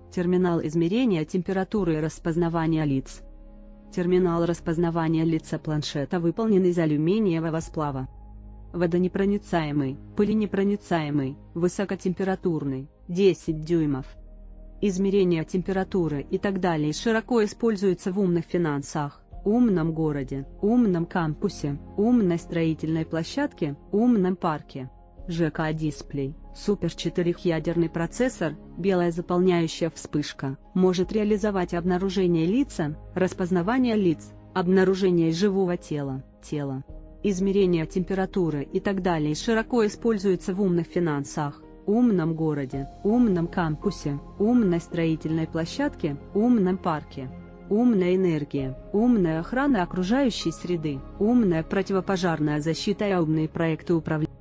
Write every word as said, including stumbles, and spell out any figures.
Терминал измерения температуры и распознавания лиц. Терминал распознавания лица планшета выполнен из алюминиевого сплава. Водонепроницаемый, пыленепроницаемый, высокотемпературный, десять дюймов. Измерение температуры и так далее широко используется в умных финансах, умном городе, умном кампусе, умной строительной площадке, умном парке. ЖК-дисплей, супер-четырехъядерный процессор, белая заполняющая вспышка, может реализовать обнаружение лица, распознавание лиц, обнаружение живого тела, тела. Измерение температуры и так далее широко используется в умных финансах, умном городе, умном кампусе, умной строительной площадке, умном парке. Умная энергия, умная охрана окружающей среды, умная противопожарная защита и умные проекты управления.